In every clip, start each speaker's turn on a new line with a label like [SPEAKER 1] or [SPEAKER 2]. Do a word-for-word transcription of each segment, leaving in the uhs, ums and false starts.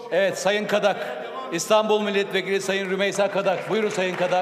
[SPEAKER 1] Evet, Sayın Kadak. İstanbul Milletvekili Sayın Rümeysa Kadak. Buyurun Sayın Kadak.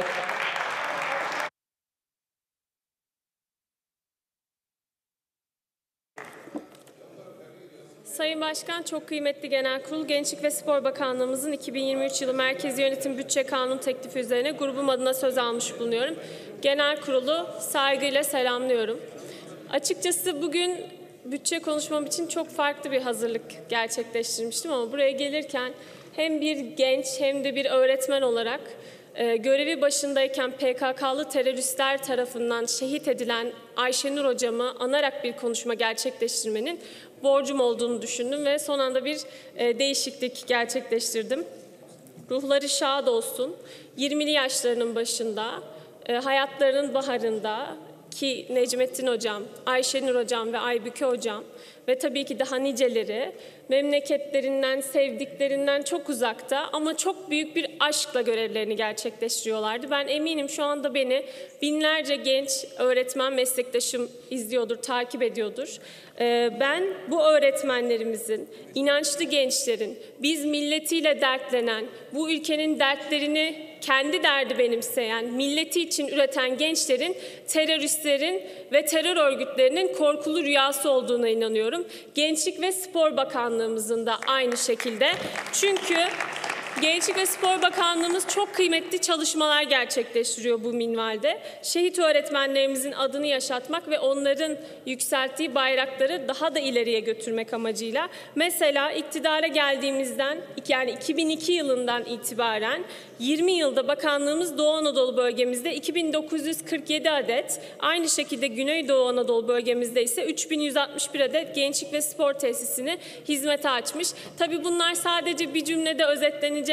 [SPEAKER 2] Sayın Başkan, çok kıymetli Genel Kurul, Gençlik ve Spor Bakanlığımızın iki bin yirmi üç yılı Merkezi Yönetim Bütçe Kanunu teklifi üzerine grubum adına söz almış bulunuyorum. Genel Kurulu saygıyla selamlıyorum. Açıkçası bugün bütçe konuşmam için çok farklı bir hazırlık gerçekleştirmiştim ama buraya gelirken hem bir genç hem de bir öğretmen olarak e, görevi başındayken P K K'lı teröristler tarafından şehit edilen Ayşenur hocamı anarak bir konuşma gerçekleştirmenin borcum olduğunu düşündüm ve son anda bir e, değişiklik gerçekleştirdim. Ruhları şad olsun. yirmili yaşlarının başında, e, hayatlarının baharında ki Necmettin hocam, Ayşenur hocam ve Aybüke hocam ve tabii ki daha niceleri memleketlerinden, sevdiklerinden çok uzakta ama çok büyük bir aşkla görevlerini gerçekleştiriyorlardı. Ben eminim şu anda beni binlerce genç öğretmen meslektaşım izliyordur, takip ediyordur. Ben bu öğretmenlerimizin, inançlı gençlerin, biz milletiyle dertlenen, bu ülkenin dertlerini kendi derdi benimseyen, milleti için üreten gençlerin, teröristlerin ve terör örgütlerinin korkulu rüyası olduğuna inanıyorum. Gençlik ve Spor Bakanlığımızın da aynı şekilde. Çünkü Gençlik ve Spor Bakanlığımız çok kıymetli çalışmalar gerçekleştiriyor bu minvalde. Şehit öğretmenlerimizin adını yaşatmak ve onların yükselttiği bayrakları daha da ileriye götürmek amacıyla. Mesela iktidara geldiğimizden, yani iki bin iki yılından itibaren yirmi yılda bakanlığımız Doğu Anadolu bölgemizde iki bin dokuz yüz kırk yedi adet, aynı şekilde Güneydoğu Anadolu bölgemizde ise üç bin yüz altmış bir adet gençlik ve spor tesisini hizmete açmış. Tabii bunlar sadece bir cümlede özetlenecek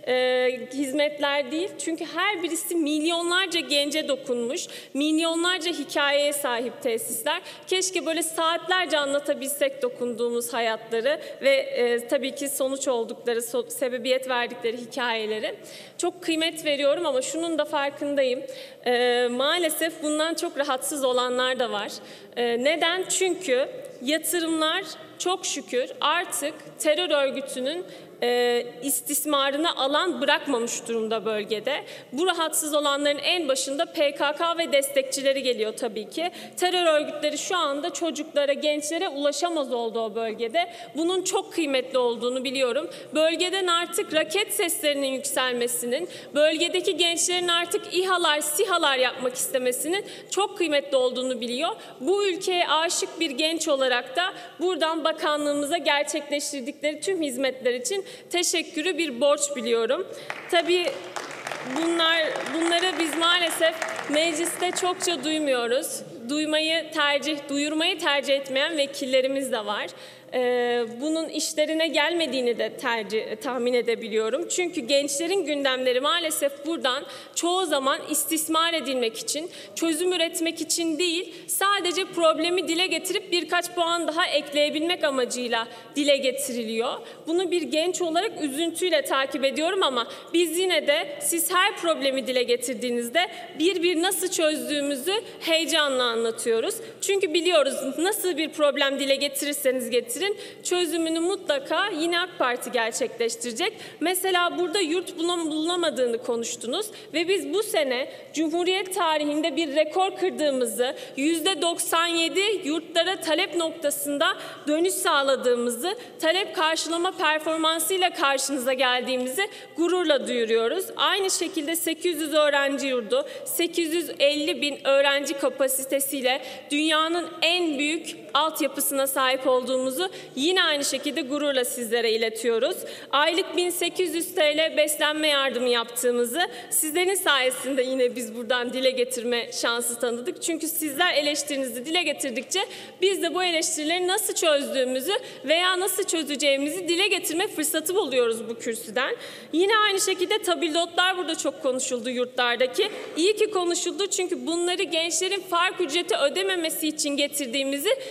[SPEAKER 2] e, hizmetler değil. Çünkü her birisi milyonlarca gence dokunmuş, milyonlarca hikayeye sahip tesisler. Keşke böyle saatlerce anlatabilsek dokunduğumuz hayatları ve e, tabii ki sonuç oldukları, so sebebiyet verdikleri hikayeleri. Çok kıymet veriyorum ama şunun da farkındayım. E, maalesef bundan çok rahatsız olanlar da var. E, neden? Çünkü yatırımlar çok şükür artık terör örgütünün E, istismarına alan bırakmamış durumda bölgede. Bu rahatsız olanların en başında P K K ve destekçileri geliyor tabii ki. Terör örgütleri şu anda çocuklara, gençlere ulaşamaz oldu o bölgede. Bunun çok kıymetli olduğunu biliyorum. Bölgeden artık raket seslerinin yükselmesinin, bölgedeki gençlerin artık İHA'lar, SİHA'lar yapmak istemesinin çok kıymetli olduğunu biliyor. Bu ülkeye aşık bir genç olarak da buradan bakanlığımıza gerçekleştirdikleri tüm hizmetler için teşekkürü bir borç biliyorum. Tabii bunlar, bunları biz maalesef mecliste çokça duymuyoruz. Duymayı tercih, duyurmayı tercih etmeyen vekillerimiz de var. Ee, bunun işlerine gelmediğini de tercih, tahmin edebiliyorum. Çünkü gençlerin gündemleri maalesef buradan çoğu zaman istismar edilmek için, çözüm üretmek için değil, sadece problemi dile getirip birkaç puan daha ekleyebilmek amacıyla dile getiriliyor. Bunu bir genç olarak üzüntüyle takip ediyorum ama biz yine de siz her problemi dile getirdiğinizde bir bir nasıl çözdüğümüzü heyecanla anlatıyoruz. Çünkü biliyoruz nasıl bir problem dile getirirseniz getirin, çözümünü mutlaka yine AK Parti gerçekleştirecek. Mesela burada yurt bulunamadığını konuştunuz ve biz bu sene Cumhuriyet tarihinde bir rekor kırdığımızı, yüzde doksan yedi yurtlara talep noktasında dönüş sağladığımızı, talep karşılama performansıyla karşınıza geldiğimizi gururla duyuruyoruz. Aynı şekilde sekiz yüz öğrenci yurdu, sekiz yüz elli bin öğrenci kapasitesiyle dünyanın en büyük altyapısına sahip olduğumuzu yine aynı şekilde gururla sizlere iletiyoruz. Aylık bin sekiz yüz TL beslenme yardımı yaptığımızı sizlerin sayesinde yine biz buradan dile getirme şansı tanıdık. Çünkü sizler eleştirinizi dile getirdikçe biz de bu eleştirileri nasıl çözdüğümüzü veya nasıl çözeceğimizi dile getirme fırsatı buluyoruz bu kürsüden. Yine aynı şekilde tabildotlar burada çok konuşuldu yurtlardaki. İyi ki konuşuldu çünkü bunları gençlerin fark ücreti ödememesi için getirdiğimizi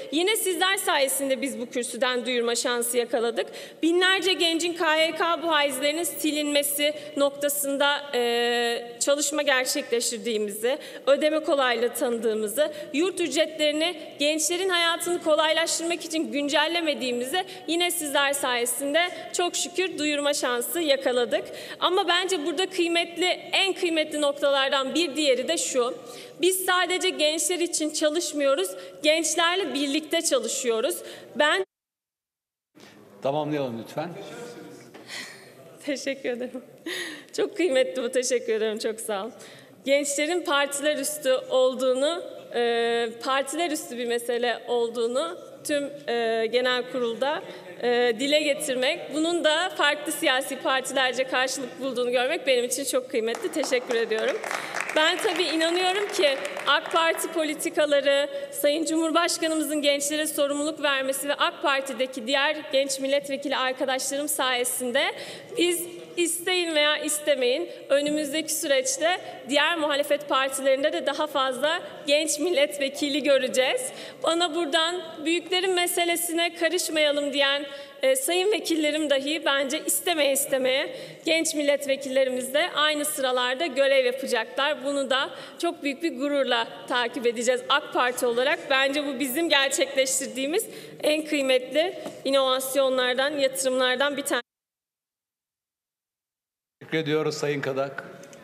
[SPEAKER 2] Yine sizler sayesinde biz bu kürsüden duyurma şansı yakaladık. Binlerce gencin K Y K bu haizlerinin silinmesi noktasında e, çalışma gerçekleştirdiğimizi, ödeme kolaylığı tanıdığımızı, yurt ücretlerini gençlerin hayatını kolaylaştırmak için güncellemediğimizi yine sizler sayesinde çok şükür duyurma şansı yakaladık. Ama bence burada kıymetli, en kıymetli noktalardan bir diğeri de şu: biz sadece gençler için çalışmıyoruz, gençlerle birlikte çalışıyoruz. Ben
[SPEAKER 1] Tamamlayalım lütfen.
[SPEAKER 2] Teşekkür ederim. Çok kıymetli bu, teşekkür ederim, çok sağ olun. Gençlerin partiler üstü olduğunu, e, partiler üstü bir mesele olduğunu tüm e, genel kurulda e, dile getirmek, bunun da farklı siyasi partilerce karşılık bulduğunu görmek benim için çok kıymetli. Teşekkür ediyorum. Ben tabii inanıyorum ki AK Parti politikaları, Sayın Cumhurbaşkanımızın gençlere sorumluluk vermesi ve AK Parti'deki diğer genç milletvekili arkadaşlarım sayesinde biz isteyin veya istemeyin önümüzdeki süreçte diğer muhalefet partilerinde de daha fazla genç milletvekili göreceğiz. Bana buradan büyüklerin meselesine karışmayalım diyen e, sayın vekillerim dahi bence istemeye istemeye genç milletvekillerimiz de aynı sıralarda görev yapacaklar. Bunu da çok büyük bir gururla takip edeceğiz AK Parti olarak. Bence bu bizim gerçekleştirdiğimiz en kıymetli inovasyonlardan, yatırımlardan bir tanesi.
[SPEAKER 1] Teşekkür ediyoruz Sayın Kadak.